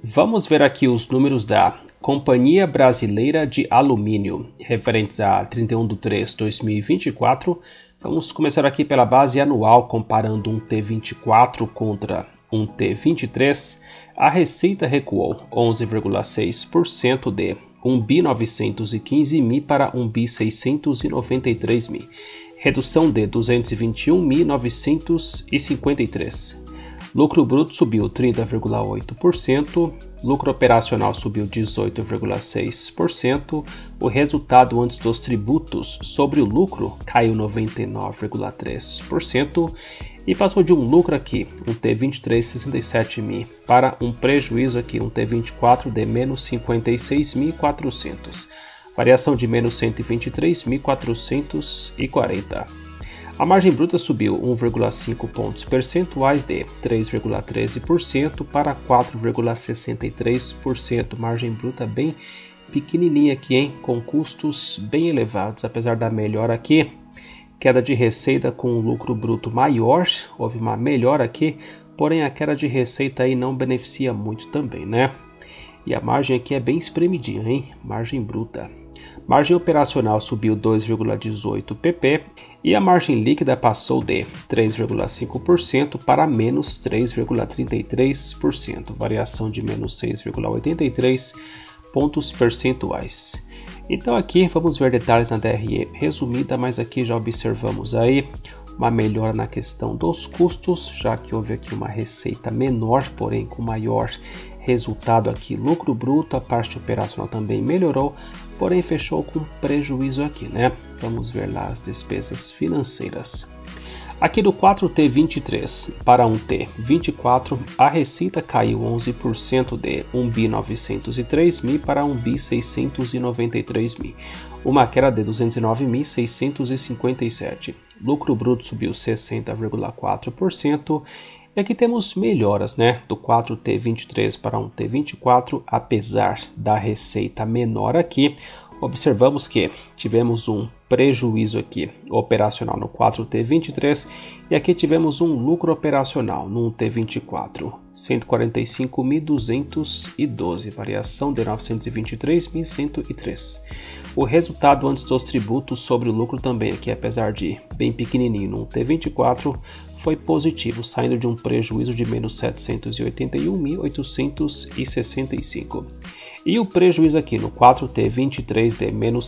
Vamos ver aqui os números da Companhia Brasileira de Alumínio, referentes a 31/3/2024. Vamos começar aqui pela base anual, comparando um T24 contra um T23. A receita recuou 11,6% de 1.915.000 para 1.693.000, redução de 221.953. Lucro bruto subiu 30,8%, lucro operacional subiu 18,6%, o resultado antes dos tributos sobre o lucro caiu 99,3% e passou de um lucro aqui, um T23 67.000, para um prejuízo aqui, um T24 de menos 56.400, variação de menos 123.440. A margem bruta subiu 1,5 pontos percentuais de 3,13% para 4,63%. Margem bruta bem pequenininha aqui, hein? Com custos bem elevados, apesar da melhora aqui. Queda de receita com um lucro bruto maior, houve uma melhora aqui, porém a queda de receita aí não beneficia muito também, né? E a margem aqui é bem espremidinha, hein? Margem bruta. Margem operacional subiu 2,18 pp e a margem líquida passou de 3,5% para menos 3,33%, variação de menos 6,83 pontos percentuais. Então aqui vamos ver detalhes na DRE resumida, mas aqui já observamos aí uma melhora na questão dos custos, já que houve aqui uma receita menor, porém com maior resultado aqui, lucro bruto, a parte operacional também melhorou, porém fechou com prejuízo aqui, né? Vamos ver lá as despesas financeiras. Aqui do 4T23 para um T24, a receita caiu 11% de 1.903.000 para 1.693.000, uma queda de 209.657. Lucro bruto subiu 60,4%. E aqui temos melhoras, né, do 4T23 para um T24, apesar da receita menor aqui, observamos que tivemos um prejuízo aqui operacional no 4T23 e aqui tivemos um lucro operacional no T24, 145.212, variação de 923.103. O resultado antes dos tributos sobre o lucro também aqui, apesar de bem pequenininho no T24, foi positivo, saindo de um prejuízo de menos 781.865. E o prejuízo aqui no 4T23 de menos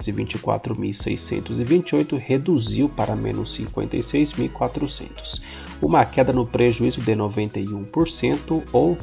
624.628 reduziu para menos 56.400, uma queda no prejuízo de 91% ou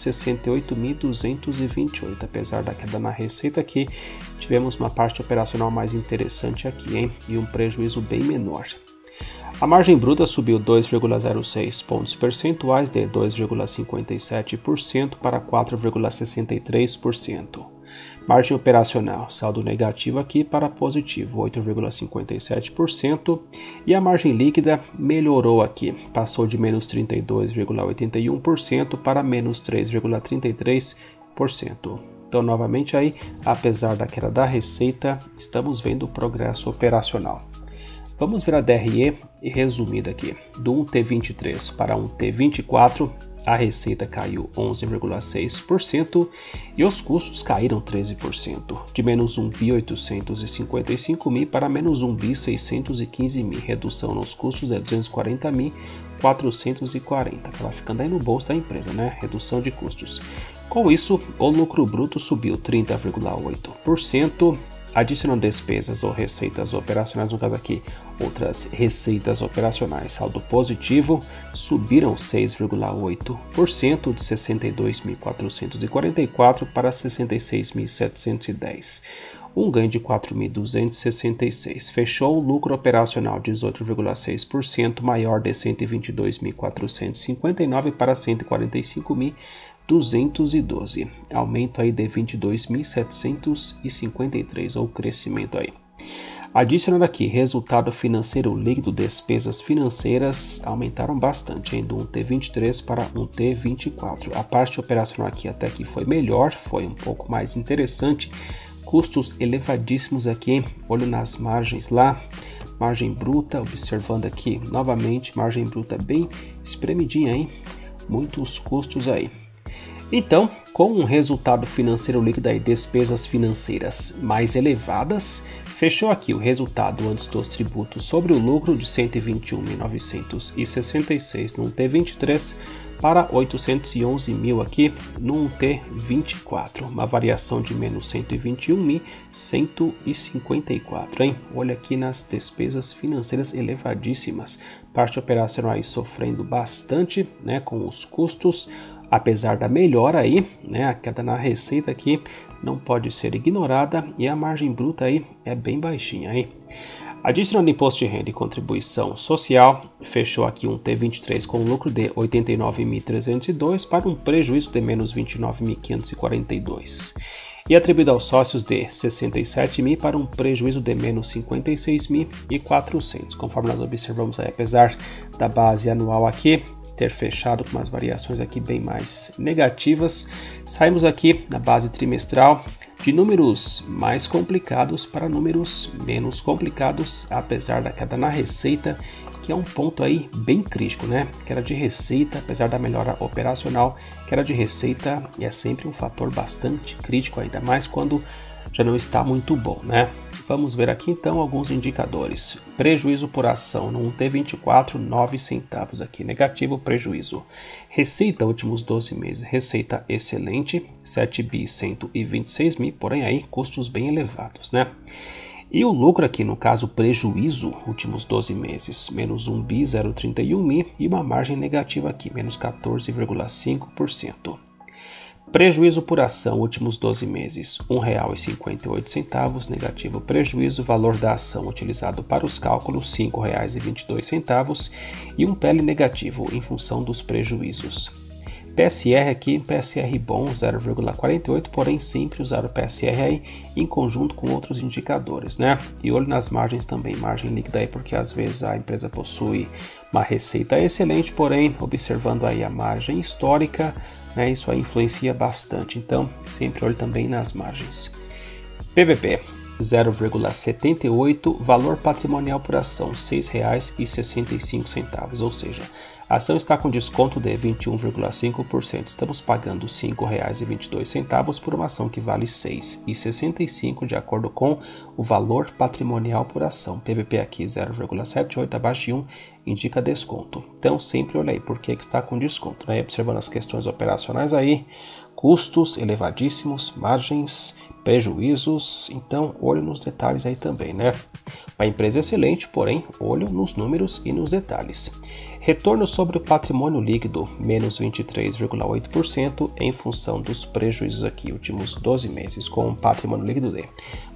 568.228. Apesar da queda na receita aqui, tivemos uma parte operacional mais interessante aqui, hein? E um prejuízo bem menor. A margem bruta subiu 2,06 pontos percentuais de 2,57% para 4,63%. Margem operacional, saldo negativo aqui para positivo, 8,57%. E a margem líquida melhorou aqui, passou de menos 32,81% para menos 3,33%. Então, novamente aí, apesar da queda da receita, estamos vendo progresso operacional. Vamos ver a DRE resumida aqui. Do 1T23 para um T24, a receita caiu 11,6% e os custos caíram 13%, de menos 1.855.000 para menos 1.615.000. Redução nos custos é 240.440. Acaba ficando aí no bolso da empresa, né? Redução de custos. Com isso, o lucro bruto subiu 30,8%. Adicionando despesas ou receitas operacionais, no caso aqui, outras receitas operacionais, saldo positivo, subiram 6,8% de 62.444 para 66.710, um ganho de 4.266. Fechou o lucro operacional 18,6%, maior de 122.459 para 145.212, aumento aí de 22.753, ou crescimento aí. Adicionando aqui, resultado financeiro líquido, despesas financeiras aumentaram bastante, hein, do 1T23 para um T24. A parte operacional aqui até que foi melhor, foi um pouco mais interessante. Custos elevadíssimos aqui, hein? Olho nas margens lá. Margem bruta, observando aqui novamente, margem bruta bem espremidinha, hein? Muitos custos aí. Então, com um resultado financeiro líquido e despesas financeiras mais elevadas, fechou aqui o resultado antes dos tributos sobre o lucro de 121.966 num T23 para 811.000 aqui num T24, uma variação de menos 121.154, hein? Olha aqui nas despesas financeiras elevadíssimas, parte operacional aí sofrendo bastante, né, com os custos. Apesar da melhora aí, né, a queda na receita aqui não pode ser ignorada e a margem bruta aí é bem baixinha aí. Adicionando imposto de renda e contribuição social, fechou aqui um T23 com lucro de 89.302 para um prejuízo de menos 29.542. E atribuído aos sócios de 67.000 para um prejuízo de menos 56.400. Conforme nós observamos aí, apesar da base anual aqui ter fechado com umas variações aqui bem mais negativas, saímos aqui na base trimestral de números mais complicados para números menos complicados, apesar da queda na receita, que é um ponto aí bem crítico, né? Queda de receita, apesar da melhora operacional, queda de receita é sempre um fator bastante crítico, ainda mais quando já não está muito bom, né? Vamos ver aqui então alguns indicadores. Prejuízo por ação no T24, 9 centavos aqui, negativo prejuízo. Receita últimos 12 meses, receita excelente, 7.126.000, porém aí custos bem elevados, né? E o lucro aqui, no caso prejuízo, últimos 12 meses, menos 1.031.000 e uma margem negativa aqui, menos 14,5%. Prejuízo por ação, últimos 12 meses, R$ 1,58, negativo prejuízo, valor da ação utilizado para os cálculos, R$ 5,22 e um PL negativo em função dos prejuízos. PSR aqui, PSR bom, 0,48, porém sempre usar o PSR aí em conjunto com outros indicadores, né? E olho nas margens também, margem líquida aí, porque às vezes a empresa possui uma receita excelente, porém observando aí a margem histórica, né, isso aí influencia bastante, então sempre olho também nas margens. PVP 0,78, valor patrimonial por ação R$ 6,65, ou seja, a ação está com desconto de 21,5%, estamos pagando R$ 5,22 por uma ação que vale R$ 6,65 de acordo com o valor patrimonial por ação. PVP aqui 0,78, abaixo de 1, indica desconto. Então sempre olha aí por que está com desconto, né? Observando as questões operacionais aí, custos elevadíssimos, margens, prejuízos, então olho nos detalhes aí também, né? A empresa é excelente, porém olho nos números e nos detalhes. Retorno sobre o patrimônio líquido, menos 23,8% em função dos prejuízos aqui, últimos 12 meses, com um patrimônio líquido de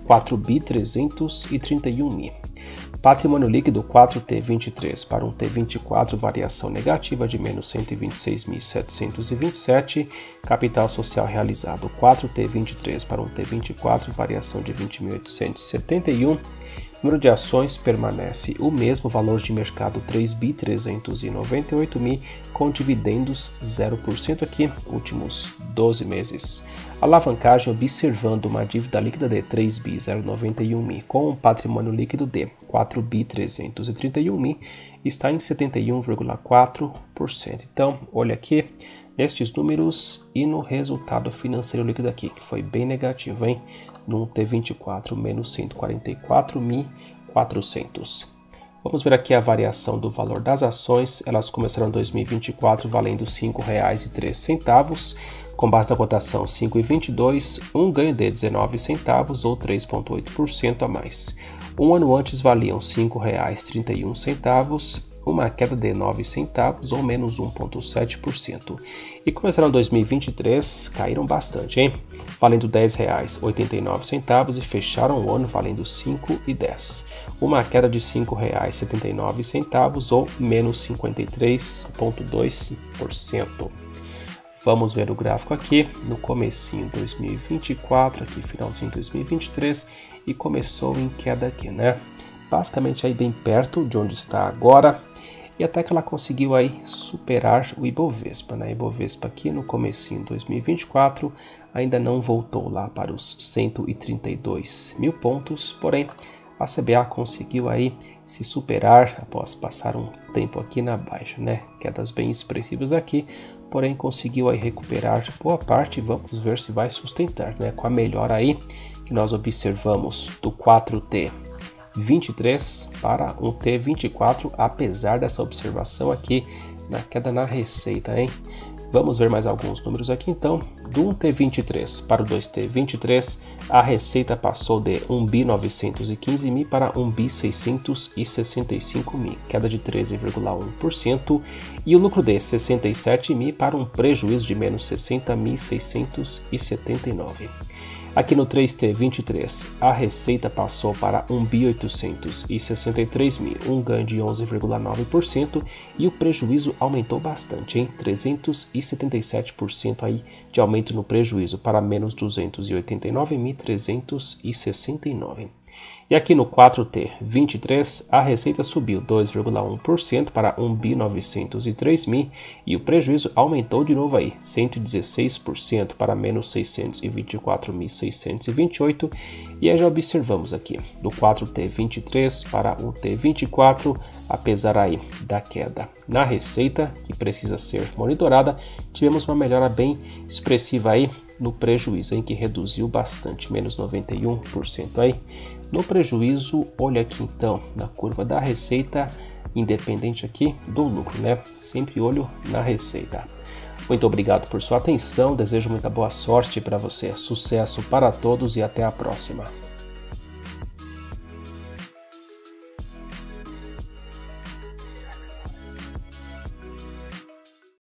4.331.000. Patrimônio líquido 4T23 para um T24, variação negativa de menos 126.727. Capital social realizado 4T23 para um T24, variação de 20.871. Número de ações permanece o mesmo, valor de mercado 3.398.000, com dividendos 0% aqui, últimos 12 meses. Alavancagem observando uma dívida líquida de 3.091.000, com um patrimônio líquido de 4.331.000, está em 71,4%. Então, olha aqui nestes números e no resultado financeiro líquido aqui, que foi bem negativo, hein? No T24, menos 144.400. Vamos ver aqui a variação do valor das ações. Elas começaram em 2024 valendo R$ 5,03, com base na cotação 5,22, um ganho de 19 centavos ou 3,8% a mais. Um ano antes valiam R$ 5,31, uma queda de 9 centavos ou menos 1,7%. E começaram em 2023, caíram bastante, hein? Valendo R$ 10,89 e fecharam o ano valendo R$ 5,10. Uma queda de R$ 5,79 ou menos 53,2%. Vamos ver o gráfico aqui no comecinho de 2024, aqui finalzinho de 2023, e começou em queda aqui, né? Basicamente aí bem perto de onde está agora, e até que ela conseguiu aí superar o Ibovespa, né? Ibovespa aqui no comecinho de 2024 ainda não voltou lá para os 132 mil pontos, porém a CBA conseguiu aí se superar após passar um tempo aqui na baixa, né? Quedas bem expressivas aqui, porém conseguiu aí recuperar boa parte. Vamos ver se vai sustentar, né? Com a melhora aí que nós observamos do 4T23 para um T24, apesar dessa observação aqui na queda na receita, hein? Vamos ver mais alguns números aqui então. Do 1T23 para o 2T23, a receita passou de 1.915.000 para 1.665.000, queda de 13,1%, e o lucro de 67.000 para um prejuízo de menos 60.679. Aqui no 3T23, a receita passou para 1.863.000, um ganho de 11,9%, e o prejuízo aumentou bastante, em 377% aí de aumento no prejuízo para menos 289.369. E aqui no 4T23, a receita subiu 2,1% para 1.903.000 e o prejuízo aumentou de novo aí, 116% para menos 624.628. E aí já observamos aqui, do 4T23 para o T24, apesar aí da queda na receita, que precisa ser monitorada, tivemos uma melhora bem expressiva aí no prejuízo, em que reduziu bastante, menos 91% aí. No prejuízo, olha aqui então na curva da receita, independente aqui do lucro, né? Sempre olho na receita. Muito obrigado por sua atenção, desejo muita boa sorte para você, sucesso para todos e até a próxima.